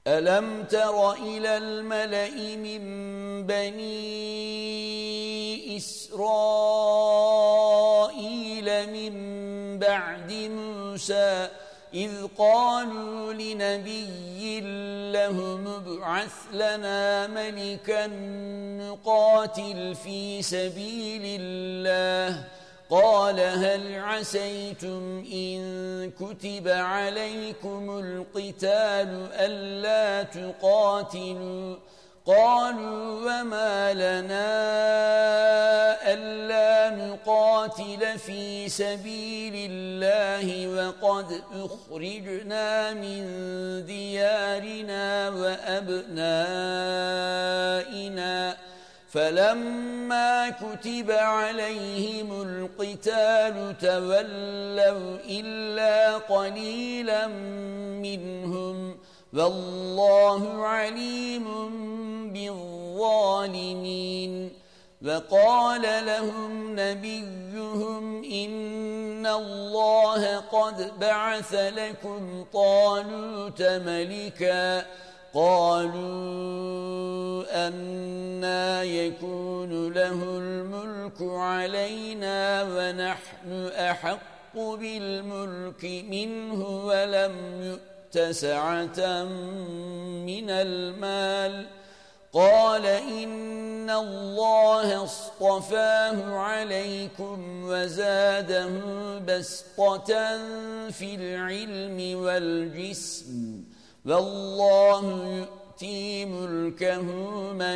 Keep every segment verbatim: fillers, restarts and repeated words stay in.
أَلَمْ تَرَ إِلَى الْمَلَإِ مِنْ بَنِي إِسْرَائِيلَ مِنْ بَعْدِ مُوسَى إِذْ قَالُوا لِنَبِيٍّ لَهُمُ ابْعَثْ لَنَا مَلِكًا نُقَاتِلْ فِي سَبِيلِ اللَّهِ قال هل عسيتم إن كتب عليكم القتال ألا تقاتلوا قالوا وما لنا ألا نقاتل في سبيل الله وقد أخرجنا من ديارنا وأبنائنا فَلَمَّا كُتِبَ عَلَيْهِمُ الْقِتَالُ تَوَلَّوْا إِلَّا قَلِيلًا مِّنْهُمْ وَاللَّهُ عَلِيمٌ بِالظَّالِمِينَ وَقَالَ لَهُمْ نَبِيُّهُمْ إِنَّ اللَّهَ قَدْ بَعَثَ لَكُمْ طَالُوتَ مَلِكًا قالوا أَنَّى يكون له الملك علينا ونحن أحق بالملك منه ولم يؤت سعة من المال قال إن الله اصطفاه عليكم وزاده بسطة في العلم والجسم والله يؤتي ملكه من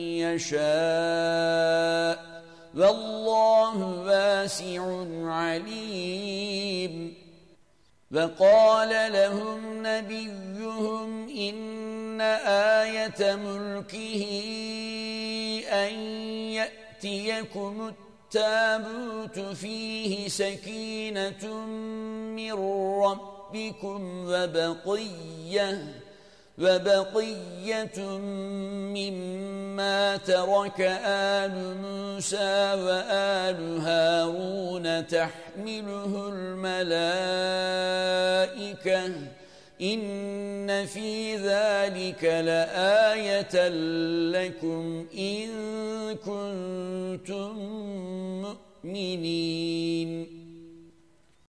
يشاء والله واسع عليم وقال لهم نبيهم إن آية ملكه أن يأتيكم التابوت فيه سكينة من ربكم بكم وبقية وبقية مما ترك آل موسى وآل هارون تحمله الملائكة إن في ذلك لآية لكم إن كنتم مؤمنين